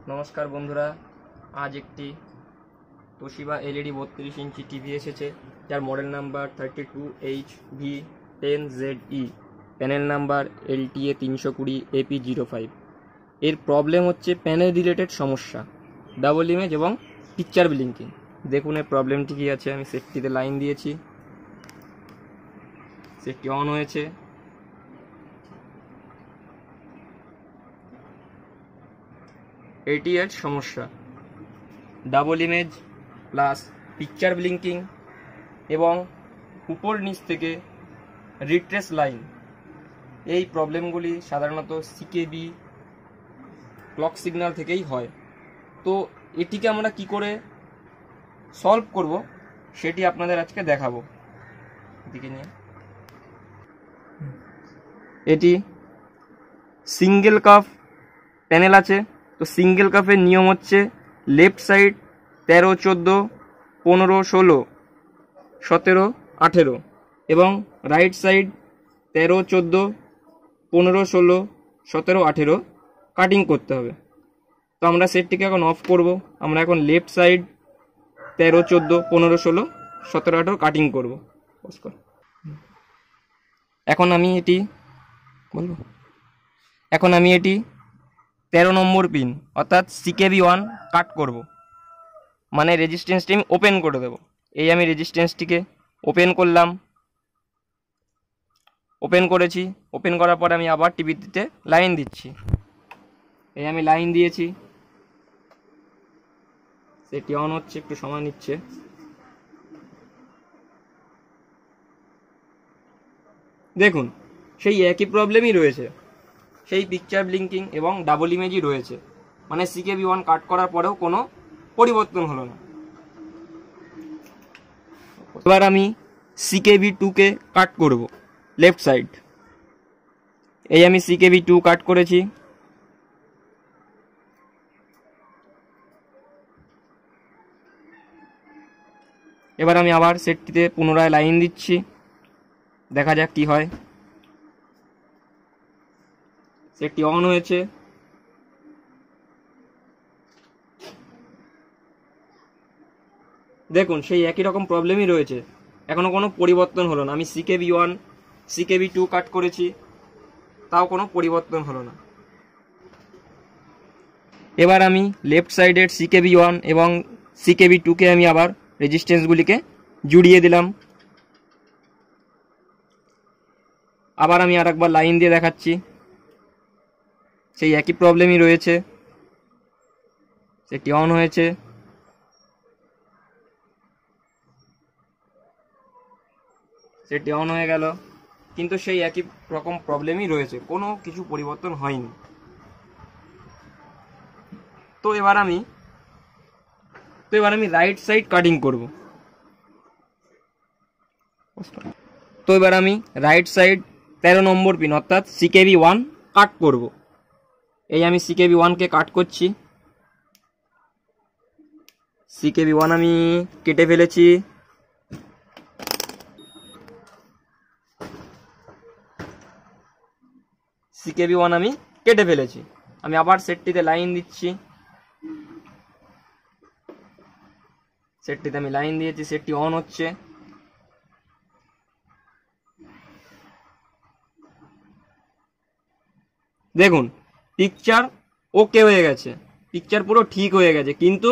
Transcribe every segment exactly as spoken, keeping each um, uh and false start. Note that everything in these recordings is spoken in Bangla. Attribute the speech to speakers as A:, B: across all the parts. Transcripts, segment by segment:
A: নমস্কার বন্ধুরা, আজ একটি তোশিবা এলইডি বত্রিশ ইঞ্চি টিভি এসেছে, যার model number thirty two H V ten Z E, panel number L T A তিনশো কুড়ি এপি জিরো ফাইভ। এর প্রবলেম হচ্ছে প্যানেল রিলেটেড সমস্যা, ডাবল ইমেজ এবং পিকচার ব্লিঙ্কিং। দেখুন এর প্রবলেমটি কী আছে। আমি সেটটিতে লাইন দিয়েছি, সেটটি অন হয়েছে। এটি এর সমস্যা, double image plus picture blinking এবং উপর নিচ থেকে রিট্রেস লাইন। এই প্রবলেমগুলি সাধারণত সিকেবি ক্লক সিগন্যাল থেকেই হয়। তো এটিকে আমরা কি করে সলভ করব সেটি আপনাদের আজকে দেখাবো। এদিকে নিয়ে এটি সিঙ্গেল কাপ প্যানেল আছে। তো সিঙ্গেল কাপের নিয়ম হচ্ছে লেফট সাইড তেরো চোদ্দো পনেরো ষোলো সতেরো আঠেরো এবং রাইট সাইড তেরো চোদ্দো পনেরো ষোলো সতেরো আঠেরো কাটিং করতে হবে। তো আমরা সেটটিকে এখন অফ করব। আমরা এখন লেফট সাইড তেরো চোদ্দো পনেরো ষোলো সতেরো আঠেরো কাটিং করব। এখন আমি এটি বলবো এখন আমি এটি তেরো নম্বর পিন অর্থাৎ সিকেবি ওয়ান কাট করব, মানে রেজিস্ট্যান্সটি আমি ওপেন করে দেব। এই আমি রেজিস্ট্যান্সটিকে ওপেন করলাম, ওপেন করেছি। ওপেন করার পর আমি আবার টিভিতে লাইন দিচ্ছি। এই আমি লাইন দিয়েছি, সেটি অন হচ্ছে, একটু সময় নিচ্ছে। দেখুন সেই একই প্রবলেমই রয়েছে, সেই পিকচার ব্লিঙ্কিং এবং ডাবল ইমেজই রয়েছে, মানে সিকেবি ওয়ান কাট করার পরেও কোনো পরিবর্তন হলো না। এবার আমি সিকেবি টুকে কাট করব লেফট সাইড। এই আমি সিকেবি টু কাট করেছি। এবার আমি আবার সেটটিতে পুনরায় লাইন দিচ্ছি, দেখা যাক কি হয়। সেটটি অন হয়েছে। দেখুন সেই একই রকম প্রবলেমই রয়েছে, এখনো কোনো পরিবর্তন হলো না। আমি CKB one CKB two cut করেছি, তাও কোনো পরিবর্তন হলো না। এবার আমি লেফট সাইডের সিকেবি ওয়ান এবং সিকেবি টুকে আমি আবার রেজিস্ট্যান্সগুলিকে জুড়িয়ে দিলাম। আবার আমি আরেকবার লাইন দিয়ে দেখাচ্ছি, সেই একই প্রবলেমই রয়েছে। সেটি অন হয়েছে। সেটি অন হয়ে গেল, কিন্তু সেই একই রকম প্রবলেমই রয়েছে, কোনো কিছু পরিবর্তন হয়নি। তো এবার আমি তো এবার আমি রাইট সাইড কাটিং করব। তো এবার আমি রাইট সাইড তেরো নম্বর পিন অর্থাৎ সিকেবি ওয়ান কাট করব। এই আমি সিকেবি ওয়ানকে কাট করছি। সিকেবি ওয়ান আমি কেটে ফেলেছি। সিকেবি ওয়ান আমি কেটে ফেলেছি। আমি আবার সেটটিতে লাইন দিচ্ছি। সেটটিতে আমি লাইন দিয়েছি, সেটটি অন হচ্ছে। দেখুন পিকচার ওকে হয়ে গেছে, পিকচার পুরো ঠিক হয়ে গেছে, কিন্তু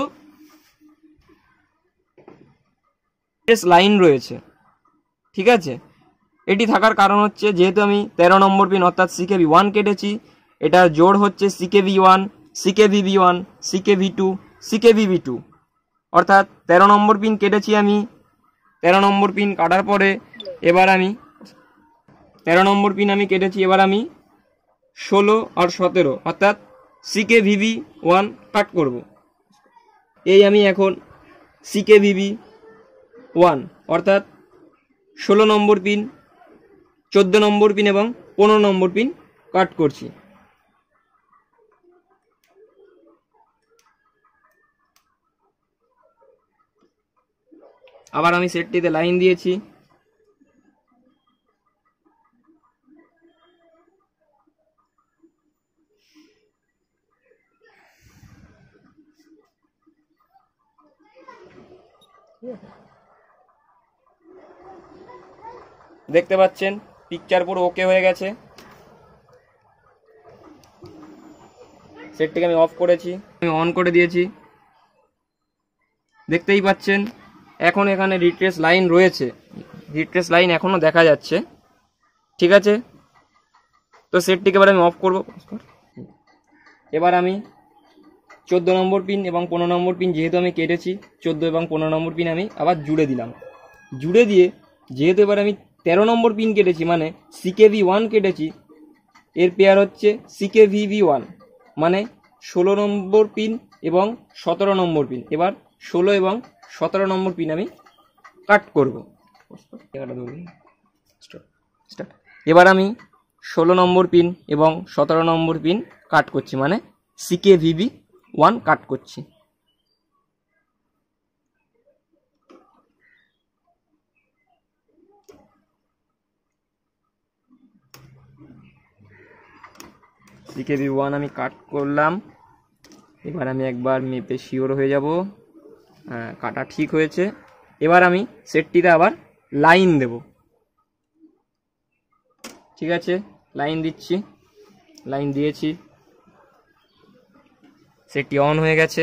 A: লাইন রয়েছে। ঠিক আছে, এটি থাকার কারণ হচ্ছে যেহেতু আমি তেরো নম্বর পিন অর্থাৎ সিকেবি ওয়ান কেটেছি, এটার জোড় হচ্ছে CKB one CKB V one CKB two CKB V two, অর্থাৎ তেরো নম্বর পিন কেটেছি আমি। তেরো নম্বর পিন কাটার পরে এবার আমি তেরো নম্বর পিন আমি কেটেছি। এবার আমি ষোলো আর সতেরো অর্থাৎ সিকেভিভি ওয়ান কাট করব। এই আমি এখন সিকেভিভি ওয়ান অর্থাৎ ষোলো নম্বর পিন, চোদ্দো নম্বর পিন এবং পনেরো নম্বর পিন কাট করছি। আবার আমি সেটটিতে লাইন দিয়েছি। দেখতে পাচ্ছেন পিকচার পুরো ওকে হয়ে গেছে। সেটটিকে আমি অফ করেছি, আমি অন করে দিয়েছি। দেখতেই পাচ্ছেন এখন এখানে রিট্রেস লাইন রয়েছে, রিট্রেস লাইন এখনো দেখা যাচ্ছে। ঠিক আছে, তো সেটটিকে এবার আমি অফ করব। এবার আমি চোদ্দো নম্বর পিন এবং পনেরো নম্বর পিন যেহেতু আমি কেটেছি, চোদ্দো এবং পনেরো নম্বর পিন আমি আবার জুড়ে দিলাম। জুড়ে দিয়ে যেহেতু এবার আমি তেরো নম্বর পিন কেটেছি, মানে সিকে ভি ওয়ান কেটেছি, এর পেয়ার হচ্ছে সিকে ভি ভি ওয়ান, মানে ষোলো নম্বর পিন এবং সতেরো নম্বর পিন। এবার ষোলো এবং সতেরো নম্বর পিন আমি কাট করব। এবার আমি ষোলো নম্বর পিন এবং সতেরো নম্বর পিন কাট করছি, মানে সিকে ভিভি ওয়ান কাট করছি। সিকে ভি ওয়ান আমি কাট করলাম। এবার আমি একবার মেপে শিওর হয়ে যাব, হ্যাঁ কাটা ঠিক হয়েছে। এবার আমি সেটটিতে আবার লাইন দেব। ঠিক আছে, লাইন দিচ্ছি, লাইন দিয়েছি, সেটটি অন হয়ে গেছে।